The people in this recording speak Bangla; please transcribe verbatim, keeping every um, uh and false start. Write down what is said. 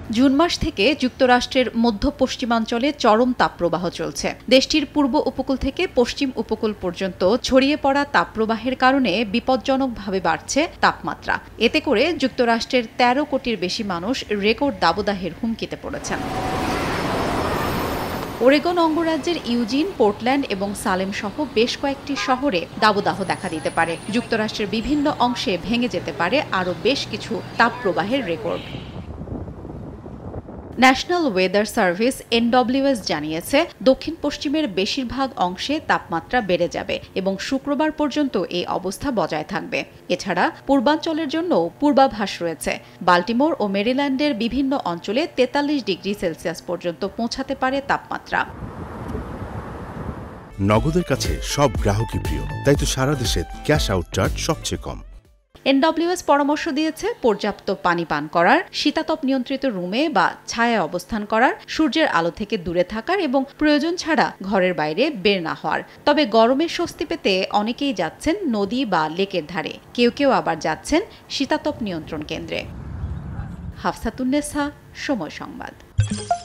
জুন মাস থেকে যুক্তরাষ্ট্রের মধ্য পশ্চিমাঞ্চলে চরম তাপপ্রবাহ চলছে। দেশটির পূর্ব উপকূল থেকে পশ্চিম উপকূল পর্যন্ত ছড়িয়ে পড়া তাপপ্রবাহের কারণে বিপজ্জনকভাবে বাড়ছে তাপমাত্রা। এতে করে যুক্তরাষ্ট্রের তেরো কোটির বেশি মানুষ রেকর্ড দাবদাহের হুমকিতে পড়েছেন। ওরেগন অঙ্গরাজ্যের ইউজিন, পোর্টল্যান্ড এবং সালেম সহ বেশ কয়েকটি শহরে দাবদাহ দেখা দিতে পারে। যুক্তরাষ্ট্রের বিভিন্ন অংশে ভেঙে যেতে পারে আরও বেশ কিছু তাপপ্রবাহের record. National weather service NWS জানিয়েছে, দক্ষিণ পশ্চিমের বেশিরভাগ অংশে তাপমাত্রা বেড়ে যাবে এবং শুক্রবার পর্যন্ত এই অবস্থা বজায় থাকবে। এছাড়া পূর্বাঞ্চলের জন্য পূর্বাভাস রয়েছে। বাল্টিমোর ও মেরিল্যান্ডের বিভিন্ন অঞ্চলে তেতাল্লিশ ডিগ্রি সেলসিয়াস পর্যন্ত পৌঁছাতে পারে তাপমাত্রা। নগদের কাছে সব গ্রাহকই প্রিয়, তাই তো সারা দেশে ক্যাশ আউট চার্জ সবচেয়ে কম। এনডব্লিউএস পরামর্শ দিয়েছে পর্যাপ্ত পানি পান করার, শীতাতপ নিয়ন্ত্রিত রুমে বা ছায়ায় অবস্থান করার, সূর্যের আলো থেকে দূরে থাকার এবং প্রয়োজন ছাড়া ঘরের বাইরে বের না হওয়ার। তবে গরমের স্বস্তি পেতে অনেকেই যাচ্ছেন নদী বা লেকের ধারে, কেউ কেউ আবার যাচ্ছেন শীতাতপ নিয়ন্ত্রণ কেন্দ্রে। হাফসাতুন্নেসা, সময় সংবাদ।